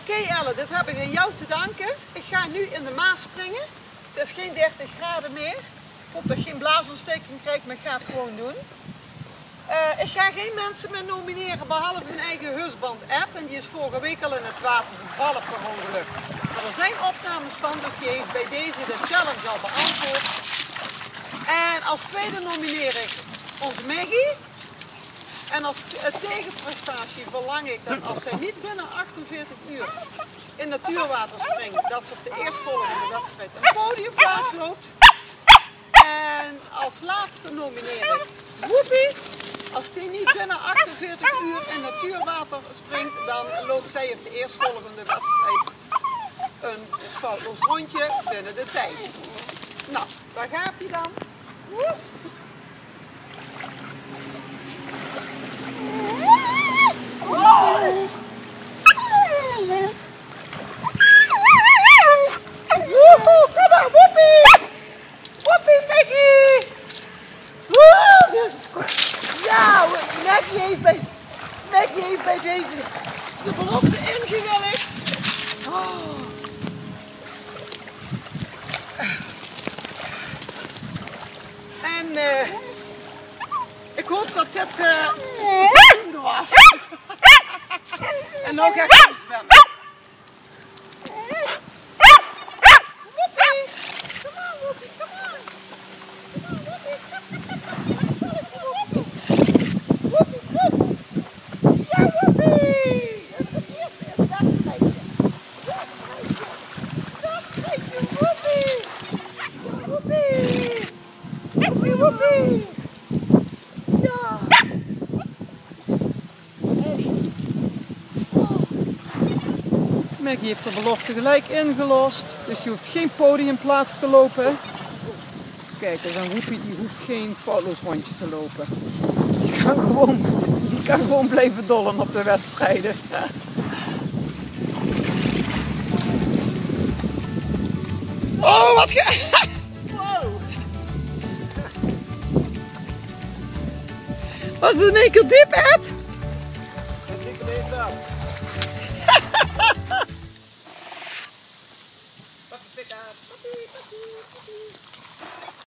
Oké Elle, dit heb ik aan jou te danken. Ik ga nu in de Maas springen. Het is geen 30 graden meer. Ik hoop dat je geen blaasontsteking krijgt, maar ik ga het gewoon doen. Ik ga geen mensen meer nomineren behalve mijn eigen husband Ed. En die is vorige week al in het water gevallen per ongeluk. Maar er zijn opnames van, dus die heeft bij deze de challenge al beantwoord. En als tweede nomineer ik onze Maggie. En als tegenprestatie verlang ik dat als zij niet binnen 48 uur in natuurwater springt, dat ze op de eerstvolgende wedstrijd een podiumplaats loopt. En als laatste nomineer ik Whoopi. Als die niet binnen 48 uur in natuurwater springt, dan loopt zij op de eerstvolgende wedstrijd een foutloos rondje binnen de tijd. Nou, daar gaat hij dan. Woehoe, kom maar, Whoopi! Whoopi, Maggie! Woe, dit is het goed. Ja, Maggie heeft bij deze de belofte ingewilligd. Oh. En ik hoop dat dit voldoende was. En nou ga ik gaan zwemmen. Whoopi! Come on, Whoopi, come on! Come on, Whoopi! Whoopi, kom! Ja, Whoopi! Het is het eerste wedstrijdje. Wedstrijdje, Whoopi! Whoopi! Whoopi, Whoopi! Ja! Maggie heeft de belofte gelijk ingelost, dus je hoeft geen podiumplaats te lopen. Kijk, dus een Whoopi die hoeft geen foutloos rondje te lopen. Die kan gewoon blijven dollen op de wedstrijden. Oh, wat ge... Wow! Was het een keer diep, Ed? Ik lees dat. Papi, pick up. Papi, papi, papi.